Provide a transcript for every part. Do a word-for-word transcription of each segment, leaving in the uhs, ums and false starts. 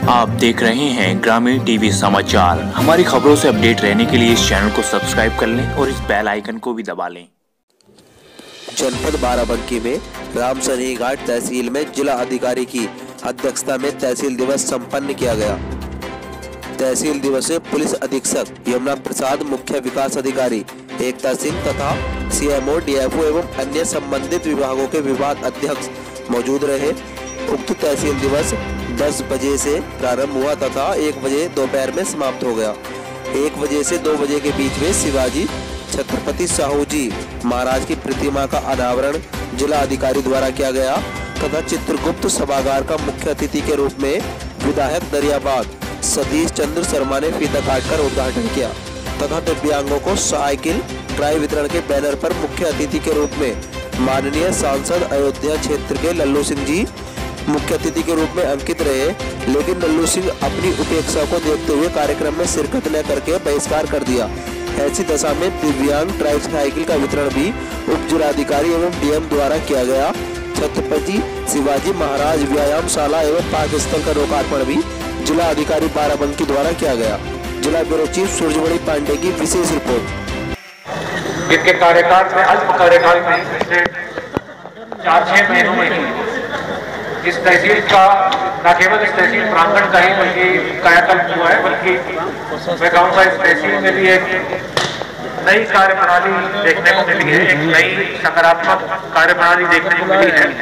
आप देख रहे हैं ग्रामीण टीवी समाचार। हमारी खबरों से अपडेट रहने के लिए इस चैनल को सब्सक्राइब कर लें और इस बेल आइकन को भी दबा लें। जनपद बाराबंकी में रामसरही घाट तहसील में जिला अधिकारी की अध्यक्षता में तहसील दिवस संपन्न किया गया। तहसील दिवस में पुलिस अधीक्षक यमुना प्रसाद, मुख्य विकास अधिकारी एकता सिंह तथा सीएमओ, डीएफओ एवं अन्य संबंधित विभागों के विभाग अध्यक्ष मौजूद रहे। उक्त तहसील दिवस दस बजे से प्रारंभ हुआ तथा एक बजे दोपहर में समाप्त हो गया। एक बजे से दो बजे के बीच में शिवाजी छत्रपति साहू जी महाराज की प्रतिमा का अनावरण जिला अधिकारी द्वारा किया गया तथा चित्रगुप्त सभागार का मुख्य अतिथि के रूप में विधायक दरियाबाद सतीश चंद्र शर्मा ने फीता काटकर उद्घाटन किया तथा दिव्यांगों को साइकिल ट्राई वितरण के बैनर पर मुख्य अतिथि के रूप में माननीय सांसद अयोध्या क्षेत्र के लल्लू सिंह जी मुख्य अतिथि के रूप में अंकित रहे, लेकिन लल्लू सिंह अपनी उपेक्षा को देखते हुए कार्यक्रम में शिरकत न करके बहिष्कार कर दिया। ऐसी दशा में दिव्यांग ट्राई साइकिल का वितरण भी उप जिलाधिकारी एवं डीएम द्वारा किया गया। छत्रपति शिवाजी महाराज व्यायामशाला एवं पार्क स्थल का लोकार्पण भी जिला अधिकारी बाराबंकी द्वारा किया गया। जिला ब्यूरो चीफ सूरजमणि पांडे की विशेष रिपोर्ट। इनके कार्यकाल में अल्प कार्यकाल में पिछले चार छह महीनों में इस तहसील का न केवल इस तहसील प्रांगण का ही बल्कि कायाकल्प हुआ है, बल्कि मैं कहूँगा इस तहसील में भी एक नई कार्यप्रणाली देखने को मिली है, एक नई सकारात्मक कार्यप्रणाली देखने को मिली है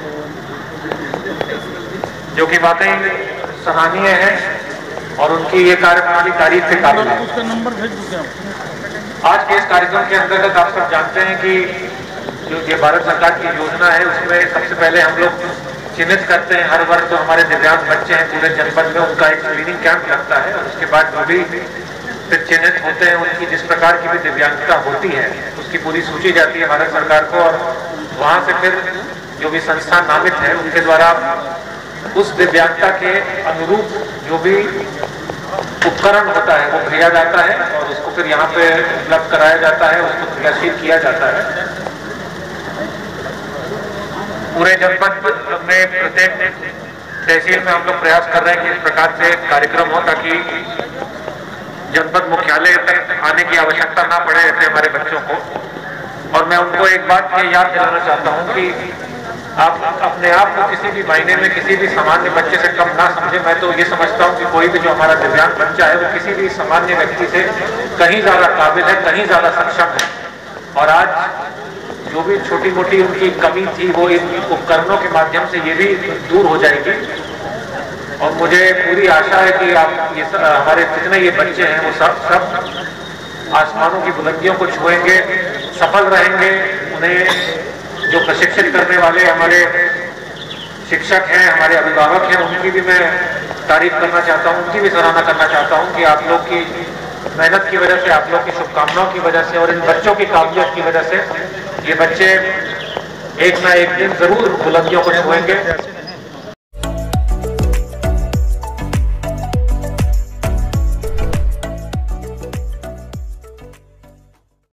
जो कि वाकई सराहनीय है और उनकी ये कार्यप्रणाली तारीफ के काबिल है। आज के इस कार्यक्रम के अंतर्गत आप सब जानते हैं कि जो ये भारत सरकार की योजना है उसमें सबसे पहले हम लोग चिन्हित करते हैं हर वर्ष जो हमारे दिव्यांग बच्चे हैं पूरे जनपद में उनका एक स्क्रीनिंग कैंप लगता है और उसके बाद जो भी फिर चिन्हित होते हैं उनकी जिस प्रकार की भी दिव्यांगता होती है उसकी पूरी सूची जाती है भारत सरकार को और वहाँ से फिर जो भी संस्था नामित है उनके द्वारा उस दिव्यांगता के अनुरूप जो भी उपकरण होता है वो भेजा जाता है और उसको फिर यहाँ पे उपलब्ध कराया जाता है, उसको क्रियाशील किया जाता है। पूरे जनपद में प्रत्येक तहसील में हम लोग प्रयास कर रहे हैं कि इस प्रकार से कार्यक्रम हो ताकि जनपद मुख्यालय तक आने की आवश्यकता ना पड़े ऐसे हमारे बच्चों को। और मैं उनको एक बात ये याद दिलाना चाहता हूँ कि आप अपने आप को किसी भी महीने में किसी भी सामान्य बच्चे से कम ना समझे। मैं तो ये समझता हूँ कि कोई भी जो हमारा दिव्यांग बच्चा है वो किसी भी सामान्य व्यक्ति से कहीं ज्यादा काबिल है, कहीं ज्यादा सक्षम है और आज जो भी छोटी मोटी उनकी कमी थी वो इन उपकरणों के माध्यम से ये भी दूर हो जाएगी। और मुझे पूरी आशा है कि आप ये हमारे जितने ये बच्चे हैं वो सब सब आसमानों की बुलंदियों को छुएंगे, सफल रहेंगे। उन्हें जो प्रशिक्षित करने वाले हमारे शिक्षक हैं, हमारे अभिभावक हैं, उनकी भी मैं तारीफ करना चाहता हूँ, उनकी भी सराहना करना चाहता हूँ कि आप लोग की मेहनत की वजह से, आप लोग की शुभकामनाओं की वजह से और इन बच्चों की काबिलियत की वजह से ये बच्चे एक ना एक दिन जरूर बुलंदियों को छुएंगे।